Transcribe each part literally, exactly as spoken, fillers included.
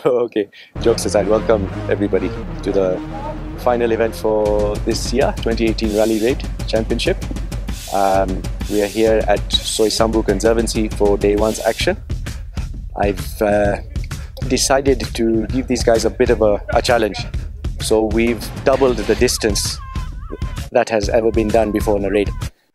Okay, jokes aside, welcome everybody to the final event for this year, twenty eighteen Rally Raid Championship. Um, we are here at Fly SAX Conservancy for day one's action. I've uh, decided to give these guys a bit of a, a challenge. So we've doubled the distance that has ever been done before in a raid.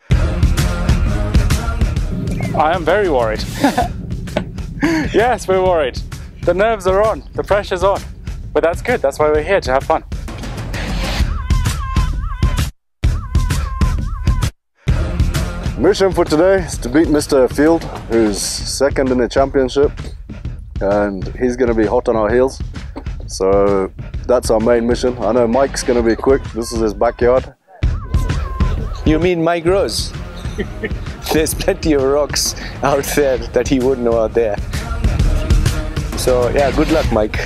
I am very worried. Yes, we're worried. The nerves are on, the pressure's on. But that's good, that's why we're here, to have fun. Mission for today is to beat Mister Field, who's second in the championship, and he's going to be hot on our heels. So that's our main mission. I know Mike's going to be quick. This is his backyard. You mean Mike Rose? There's plenty of rocks out there that he wouldn't know out there. So yeah, good luck, Mike.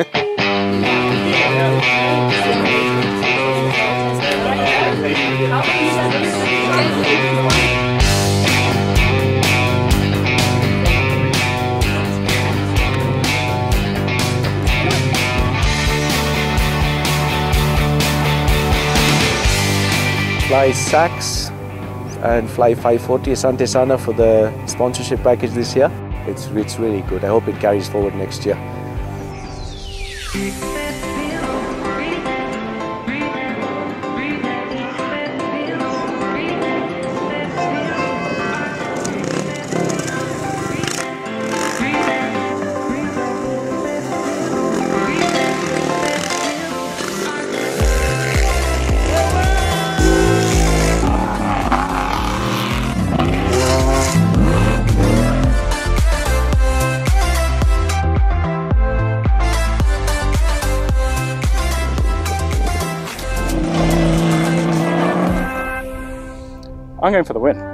Fly SAX and Fly five forty Asante Sana for the sponsorship package this year. It's, it's really good. I hope it carries forward next year. I'm going for the win.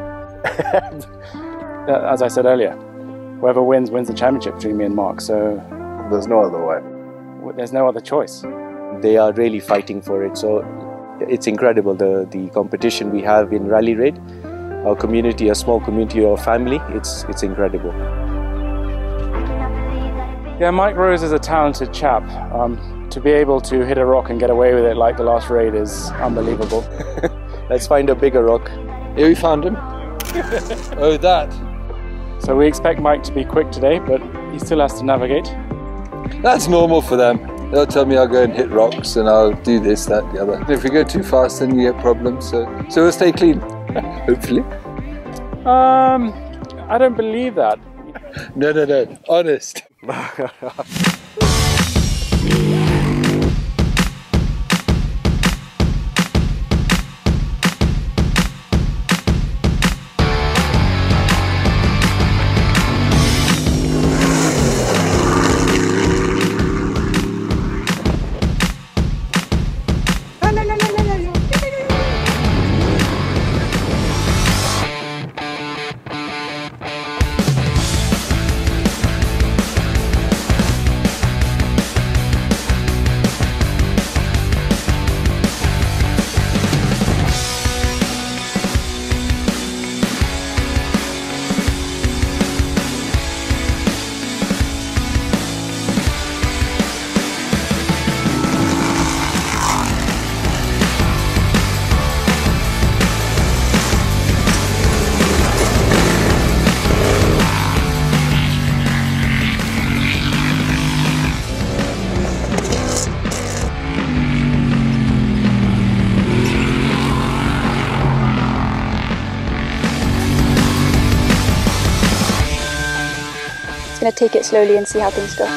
As I said earlier, whoever wins, wins the championship between me and Mark, so... There's no other way. There's no other choice. They are really fighting for it, so it's incredible, the, the competition we have in Rally Raid. Our community, a small community of family, it's, it's incredible. Yeah, Mike Rose is a talented chap. Um, to be able to hit a rock and get away with it like the last raid is unbelievable. Let's find a bigger rock. Yeah, we found him. Oh, that. So we expect Mike to be quick today, but he still has to navigate. That's normal for them. They'll tell me I'll go and hit rocks and I'll do this, that, the other. If we go too fast, then you get problems. So, so we'll stay clean, hopefully. Um, I don't believe that. No, no, no. Honest. Going to take it slowly and see how things go.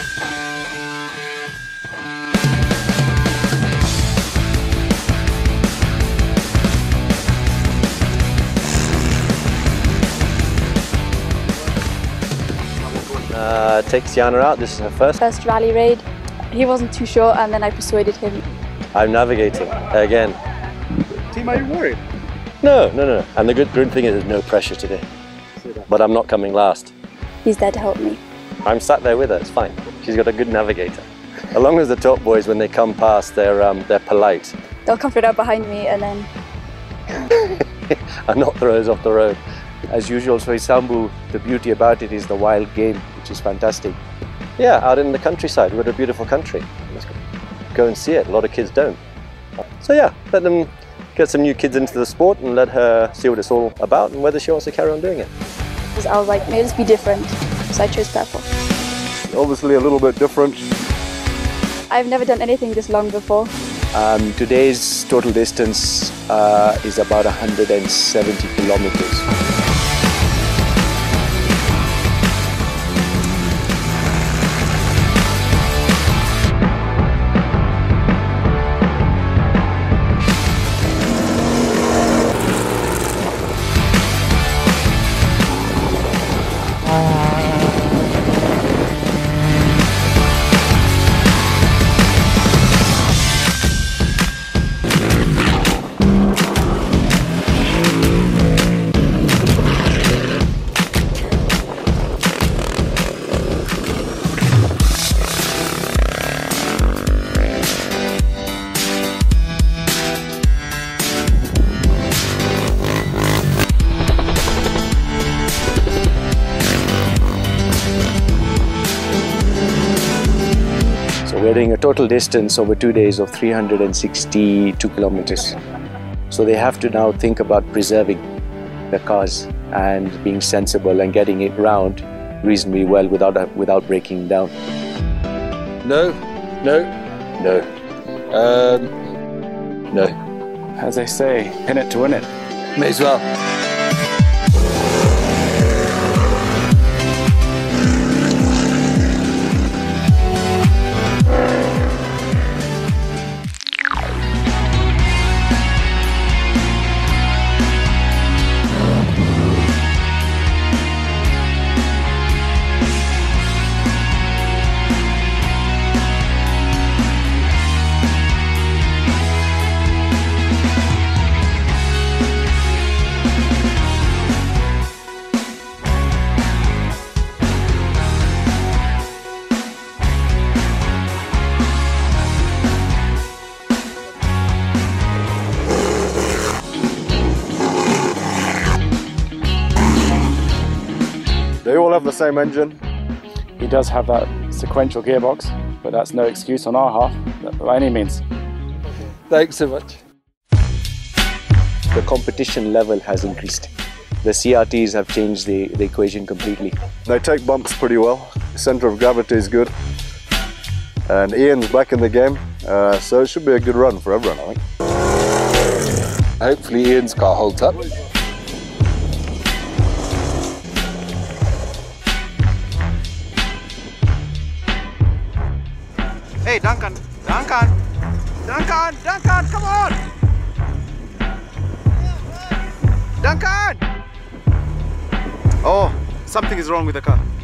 Uh, take Sienna out, this is her first. First rally raid, he wasn't too sure and then I persuaded him. I'm navigating, again. Team, are you worried? No, no, no. And the good, good thing is there's no pressure today. But I'm not coming last. He's there to help me. I'm sat there with her, it's fine. She's got a good navigator. As long as the top boys, when they come past, they're, um, they're polite. They'll come right up behind me and then... and not throw us off the road. As usual, Fly SAX, the beauty about it is the wild game, which is fantastic. Yeah, out in the countryside. We've got a beautiful country. Let's go and see it. A lot of kids don't. So yeah, let them get some new kids into the sport and let her see what it's all about and whether she wants to carry on doing it. I was like, maybe let's be different. So I chose purple. Obviously a little bit different. I've never done anything this long before. Um, today's total distance uh, is about one hundred seventy kilometers. We're doing a total distance over two days of three hundred sixty-two kilometers. So they have to now think about preserving the cars and being sensible and getting it round reasonably well without, without breaking down. No, no, no, um, no. As they say, pin it to win it. May as well. They all have the same engine. He does have that sequential gearbox, but that's no excuse on our half, by any means. Thanks so much. The competition level has increased. The C R Ts have changed the, the equation completely. They take bumps pretty well. The centre of gravity is good. And Ian's back in the game, uh, so it should be a good run for everyone, I think. Hopefully Ian's car holds up. Hey, Duncan! Duncan! Duncan! Duncan, come on! Duncan! Oh, something is wrong with the car.